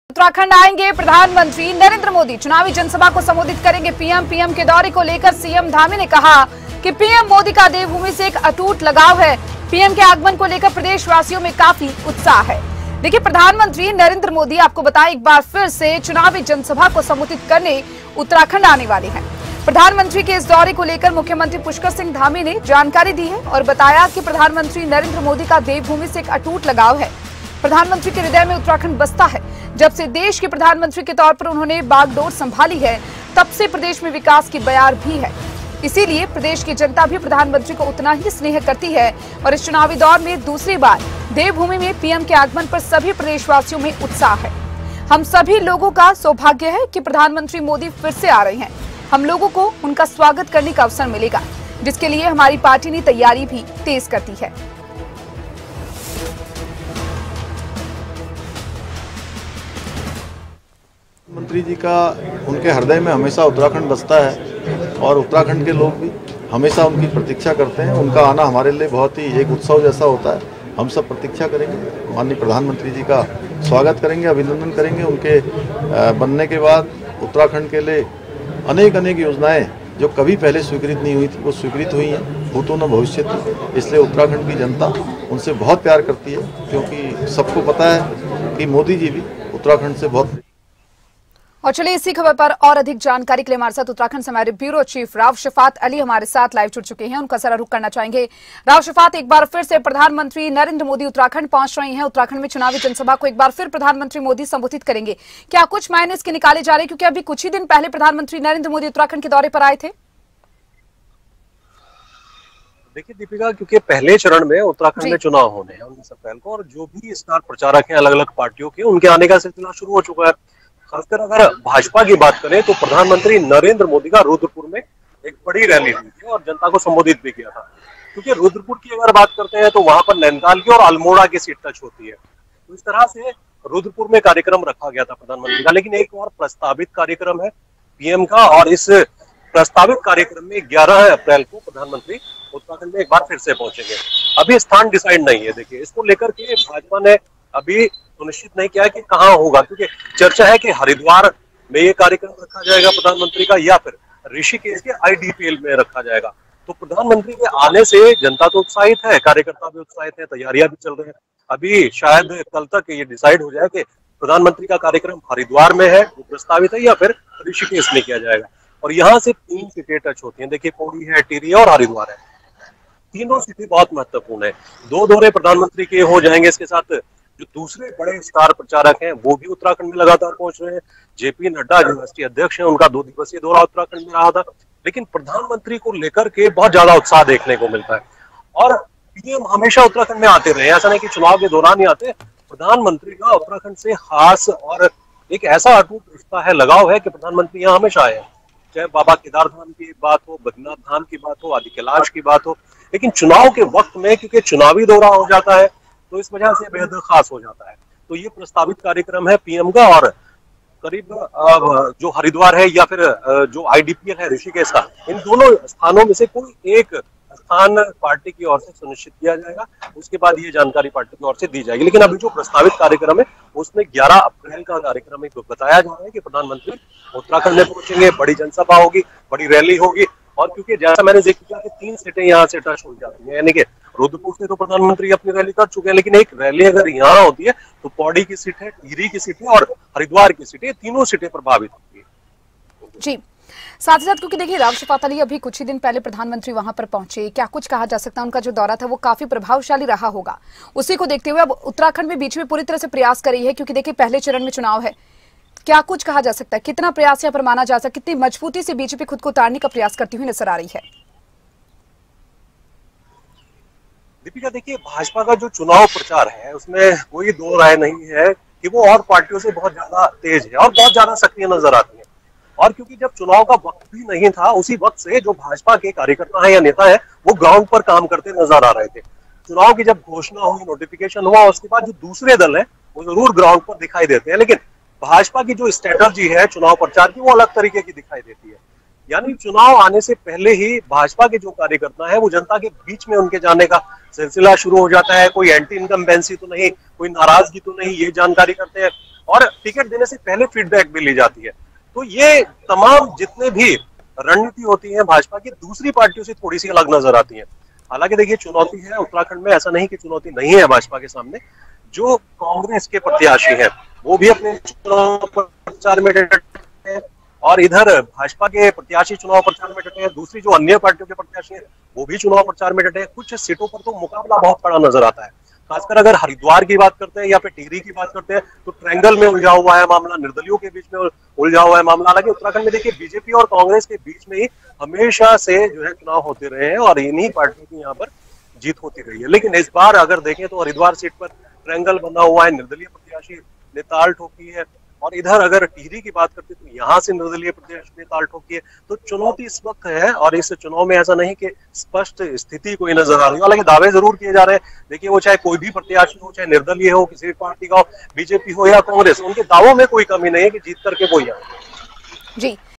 उत्तराखंड आएंगे प्रधानमंत्री नरेंद्र मोदी, चुनावी जनसभा को संबोधित करेंगे पीएम के दौरे को लेकर सीएम धामी ने कहा कि पीएम मोदी का देवभूमि से एक अटूट लगाव है। पीएम के आगमन को लेकर प्रदेशवासियों में काफी उत्साह है। देखिए, प्रधानमंत्री नरेंद्र मोदी आपको बताएं एक बार फिर से चुनावी जनसभा को संबोधित करने उत्तराखंड आने वाले हैं। प्रधानमंत्री के इस दौरे को लेकर मुख्यमंत्री पुष्कर सिंह धामी ने जानकारी दी है और बताया कि प्रधानमंत्री नरेंद्र मोदी का देवभूमि से एक अटूट लगाव है। प्रधानमंत्री के हृदय में उत्तराखंड बसता है। जब से देश के प्रधानमंत्री के तौर पर उन्होंने बागडोर संभाली है, तब से प्रदेश में विकास की बयार भी है। इसीलिए प्रदेश की जनता भी प्रधानमंत्री को उतना ही स्नेह करती है और इस चुनावी दौर में दूसरी बार देवभूमि में पीएम के आगमन पर सभी प्रदेशवासियों में उत्साह है। हम सभी लोगों का सौभाग्य है कि प्रधानमंत्री मोदी फिर से आ रहे हैं। हम लोगों को उनका स्वागत करने का अवसर मिलेगा, जिसके लिए हमारी पार्टी ने तैयारी भी तेज कर दी है। मंत्री जी का उनके हृदय में हमेशा उत्तराखंड बसता है और उत्तराखंड के लोग भी हमेशा उनकी प्रतीक्षा करते हैं। उनका आना हमारे लिए बहुत ही एक उत्सव जैसा होता है। हम सब प्रतीक्षा करेंगे, माननीय प्रधानमंत्री जी का स्वागत करेंगे, अभिनंदन करेंगे। उनके बनने के बाद उत्तराखंड के लिए अनेक योजनाएं जो कभी पहले स्वीकृत नहीं हुई थी, वो स्वीकृत हुई हैं, भूतो न भविष्यति। इसलिए उत्तराखंड की जनता उनसे बहुत प्यार करती है, क्योंकि सबको पता है कि मोदी जी भी उत्तराखंड से बहुत। और चलिए इसी खबर पर और अधिक जानकारी के लिए हमारे साथ उत्तराखंड से हमारे ब्यूरो चीफ राव शफात अली हमारे साथ लाइव जुड़ चुके हैं। उनका जरा रुख करना चाहेंगे। राव शफात, एक बार फिर से प्रधानमंत्री नरेंद्र मोदी उत्तराखंड पहुंच रहे हैं। उत्तराखंड में चुनावी जनसभा को एक बार फिर प्रधानमंत्री मोदी संबोधित करेंगे। क्या कुछ मायने इसके निकाले जा रहे हैं, क्योंकि अभी कुछ ही दिन पहले प्रधानमंत्री नरेंद्र मोदी उत्तराखंड के दौरे पर आए थे? देखिए दीपिका, क्योंकि पहले चरण में उत्तराखंड में चुनाव होने हैं 19 अप्रैल को, और जो भी स्टार प्रचारक हैं अलग अलग पार्टियों के, उनके आने का सिलसिला शुरू हो चुका है। खासकर अगर भाजपा की बात करें तो प्रधानमंत्री नरेंद्र मोदी का रुद्रपुर में एक बड़ी रैली हुई थी और जनता को संबोधित भी किया था। क्योंकि रुद्रपुर की अगर बात करते हैं तो वहां पर नैनीताल की और अल्मोड़ा की सीट टच होती है, तो इस तरह से रुद्रपुर में कार्यक्रम रखा गया था प्रधानमंत्री का। लेकिन एक और प्रस्तावित कार्यक्रम है पीएम का, और इस प्रस्तावित कार्यक्रम में 11 अप्रैल को प्रधानमंत्री उत्तराखंड में एक बार फिर से पहुंचेंगे। अभी स्थान डिसाइड नहीं है। देखिए, इसको लेकर के भाजपा ने अभी सुनिश्चित नहीं किया है कि कहां होगा, क्योंकि चर्चा है कि हरिद्वार में ये कार्यक्रम रखा जाएगा प्रधानमंत्री का, या फिर ऋषिकेश के आईडीपीएल में रखा जाएगा। तो प्रधानमंत्री के आने से जनता तो उत्साहित है, कार्यकर्ता भी उत्साहित है, तैयारियां भी चल रही है। अभी शायद कल तक ये डिसाइड हो जाए कि प्रधानमंत्री का कार्यक्रम हरिद्वार में है, वो प्रस्तावित है, या फिर ऋषिकेश में किया जाएगा। और यहाँ से 3 सीटें टच होती है। देखिए, पौड़ी है, टिहरी और हरिद्वार है। तीनों सीटें बहुत महत्वपूर्ण है। 2 दौरे प्रधानमंत्री के हो जाएंगे। इसके साथ जो दूसरे बड़े स्टार प्रचारक हैं वो भी उत्तराखंड में लगातार पहुंच रहे हैं। जेपी नड्डा जो राष्ट्रीय अध्यक्ष हैं, उनका 2 दिवसीय दौरा उत्तराखंड में रहा था। लेकिन प्रधानमंत्री को लेकर के बहुत ज्यादा उत्साह देखने को मिलता है। और पीएम हमेशा उत्तराखंड में आते रहे, ऐसा नहीं कि चुनाव के दौरान ही आते। प्रधानमंत्री का उत्तराखंड से खास और एक ऐसा अटूट रिश्ता है, लगाव है कि प्रधानमंत्री यहाँ हमेशा आए हैं। चाहे बाबा केदार धाम की बात हो, बद्रीनाथ धाम की बात हो, आदि कैलाश की बात हो। लेकिन चुनाव के वक्त में क्योंकि चुनावी दौरा हो जाता है, तो इस वजह से बेहद खास हो जाता है। तो ये प्रस्तावित कार्यक्रम है पीएम का, और करीब जो हरिद्वार है या फिर जो आईडीपीएल है ऋषिकेश का, इन दोनों स्थानों में से कोई एक स्थान पार्टी की ओर से सुनिश्चित किया जाएगा। उसके बाद ये जानकारी पार्टी की ओर से दी जाएगी। लेकिन अभी जो प्रस्तावित कार्यक्रम है उसमें 11 अप्रैल का कार्यक्रम है। बताया जा रहा है कि प्रधानमंत्री उत्तराखंड में पहुंचेंगे, बड़ी जनसभा होगी, बड़ी रैली होगी। और क्योंकि जैसा मैंने जिक्र किया कि 3 सीटें यहाँ से टच हो जाती है, यानी कि रुद्रपुर से तो प्रधानमंत्री अपनी रैली कर चुके हैं, लेकिन एक रैली अगर यहाँ होती है तो पौड़ी की सीट है, टिहरी की सीट है और हरिद्वार की सीट है, तीनों सीटें प्रभावित होती है। जी, साथ ही साथ क्योंकि देखिए राव शफात अली, अभी कुछ ही दिन पहले प्रधानमंत्री वहां पर पहुंचे, क्या कुछ कहा जा सकता है? उनका जो दौरा था वो काफी प्रभावशाली रहा होगा। उसी को देखते हुए अब उत्तराखंड में बीच में पूरी तरह से प्रयास कर रही है, क्योंकि देखिए पहले चरण में चुनाव है। क्या कुछ कहा जा सकता है? कितना प्रयास यहाँ पर माना जा सकता है? कितनी मजबूती से बीजेपी खुद को उतारने का प्रयास करती हुई नजर आ रही है? दीपिका, देखिए, भाजपा का जो चुनाव प्रचार है उसमें कोई दो राय नहीं है कि वो और पार्टियों से बहुत ज्यादा तेज है और बहुत ज्यादा सक्रिय नजर आती है। और क्योंकि जब चुनाव का वक्त भी नहीं था, उसी वक्त से जो भाजपा के कार्यकर्ता हैं या नेता हैं वो ग्राउंड पर काम करते नजर आ रहे थे। चुनाव की जब घोषणा हुई, नोटिफिकेशन हुआ, उसके बाद जो दूसरे दल हैं वो जरूर ग्राउंड पर दिखाई देते हैं। लेकिन भाजपा की जो स्ट्रेटजी है चुनाव प्रचार की, वो अलग तरीके की दिखाई देती है। यानी चुनाव आने से पहले ही भाजपा के जो कार्यकर्ता है वो जनता के बीच में उनके जाने का सिलसिला शुरू हो जाता है। कोई एंटी इनकम्बेंसी तो नहीं, कोई नाराजगी तो नहीं, ये जानकारी करते हैं। और टिकट देने से पहले फीडबैक भी ली जाती है। तो ये तमाम जितने भी रणनीति होती है भाजपा की, दूसरी पार्टियों से थोड़ी सी अलग नजर आती है। हालांकि देखिए चुनौती है उत्तराखंड में, ऐसा नहीं कि चुनौती नहीं है भाजपा के सामने। जो कांग्रेस के प्रत्याशी हैं वो भी अपने चुनाव प्रचार में डटे हैं और इधर भाजपा के प्रत्याशी चुनाव प्रचार में डटे हैं। दूसरी जो अन्य पार्टियों के प्रत्याशी हैं वो भी चुनाव प्रचार में डटे हैं। कुछ सीटों पर तो मुकाबला बहुत बड़ा नजर आता है। खासकर अगर हरिद्वार की बात करते हैं या फिर टिहरी की बात करते हैं तो ट्रायंगल में उलझा हुआ है मामला, निर्दलियों के बीच में उलझा हुआ है मामला। हालांकि उत्तराखंड में देखिए बीजेपी और कांग्रेस के बीच में ही हमेशा से जो है चुनाव होते रहे हैं और इन्हीं पार्टियों की यहाँ पर जीत होती रही है। लेकिन इस बार अगर देखें तो हरिद्वार सीट पर ट्रायंगल बना हुआ है, निर्दलीय प्रत्याशी ने ताल ठोकी है। और इधर अगर टिहरी की बात करते तो यहाँ से निर्दलीय प्रत्याशी ने ताल ठोकी है। तो चुनौती इस वक्त है और इस चुनाव में ऐसा नहीं कि स्पष्ट स्थिति कोई नजर आ रही है। हालांकि दावे जरूर किए जा रहे हैं। देखिए वो चाहे कोई भी प्रत्याशी हो, चाहे निर्दलीय हो, किसी भी पार्टी का हो, बीजेपी हो या कांग्रेस, उनके दावों में कोई कमी नहीं है कि जीत करके वो यहाँ जी।